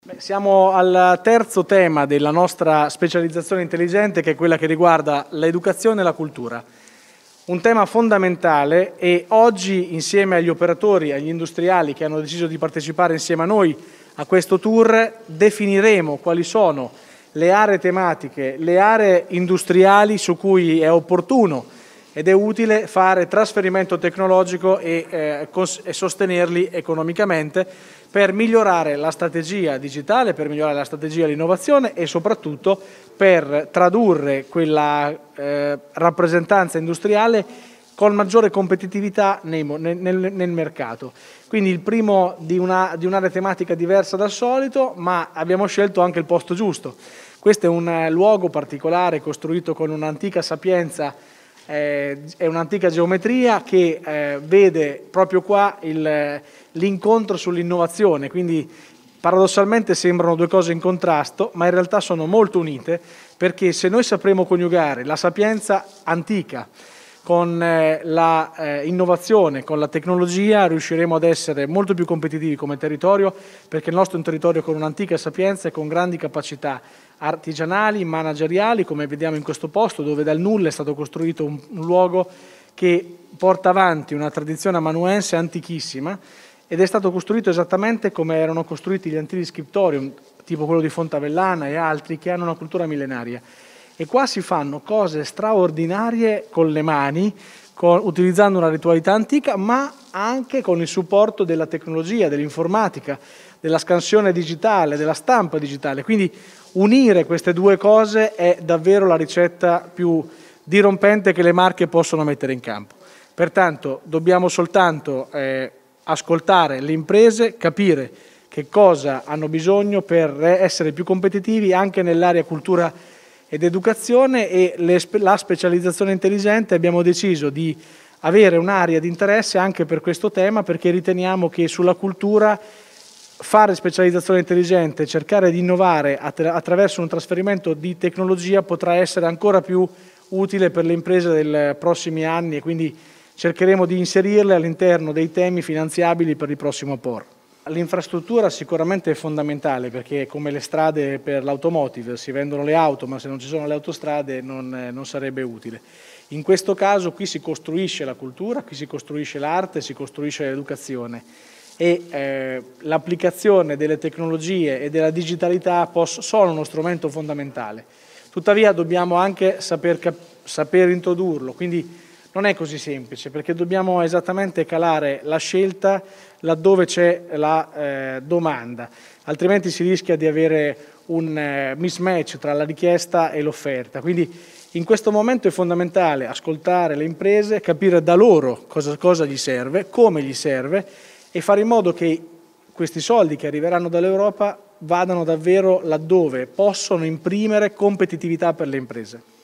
Siamo al terzo tema della nostra specializzazione intelligente, che è quella che riguarda l'educazione e la cultura. Un tema fondamentale, e oggi, insieme agli operatori, agli industriali che hanno deciso di partecipare insieme a noi a questo tour, definiremo quali sono le aree tematiche, le aree industriali su cui è opportuno ed è utile fare trasferimento tecnologico e sostenerli economicamente per migliorare la strategia digitale, per migliorare la strategia dell'innovazione e soprattutto per tradurre quella rappresentanza industriale con maggiore competitività nel mercato. Quindi il primo di un'area tematica diversa dal solito, ma abbiamo scelto anche il posto giusto. Questo è un luogo particolare costruito con un'antica sapienza, è un'antica geometria che vede proprio qua l'incontro sull'innovazione, quindi paradossalmente sembrano due cose in contrasto, ma in realtà sono molto unite, perché se noi sapremo coniugare la sapienza antica con la innovazione, con la tecnologia, riusciremo ad essere molto più competitivi come territorio, perché il nostro è un territorio con un'antica sapienza e con grandi capacità artigianali, manageriali, come vediamo in questo posto, dove dal nulla è stato costruito un luogo che porta avanti una tradizione amanuense antichissima, ed è stato costruito esattamente come erano costruiti gli antichi scriptorium, tipo quello di Fontavellana e altri, che hanno una cultura millenaria. E qua si fanno cose straordinarie con le mani, utilizzando una ritualità antica, ma anche con il supporto della tecnologia, dell'informatica, della scansione digitale, della stampa digitale. Quindi unire queste due cose è davvero la ricetta più dirompente che le Marche possono mettere in campo. Pertanto dobbiamo soltanto ascoltare le imprese, capire che cosa hanno bisogno per essere più competitivi anche nell'area cultura ed educazione, e la specializzazione intelligente abbiamo deciso di avere un'area di interesse anche per questo tema, perché riteniamo che sulla cultura fare specializzazione intelligente, cercare di innovare attraverso un trasferimento di tecnologia potrà essere ancora più utile per le imprese dei prossimi anni, e quindi cercheremo di inserirle all'interno dei temi finanziabili per il prossimo POR. L'infrastruttura sicuramente è fondamentale, perché come le strade per l'automotive, si vendono le auto, ma se non ci sono le autostrade non sarebbe utile. In questo caso qui si costruisce la cultura, qui si costruisce l'arte, si costruisce l'educazione, e l'applicazione delle tecnologie e della digitalità sono uno strumento fondamentale. Tuttavia dobbiamo anche saper introdurlo, quindi non è così semplice, perché dobbiamo esattamente calare la scelta laddove c'è la domanda, altrimenti si rischia di avere un mismatch tra la richiesta e l'offerta. Quindi in questo momento è fondamentale ascoltare le imprese, capire da loro cosa gli serve, come gli serve, e fare in modo che questi soldi che arriveranno dall'Europa vadano davvero laddove possono imprimere competitività per le imprese.